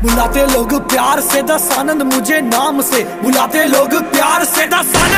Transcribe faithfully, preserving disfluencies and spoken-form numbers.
बुलाते लोग प्यार से दस आनंद मुझे नाम से, बुलाते लोग प्यार से दस आनंद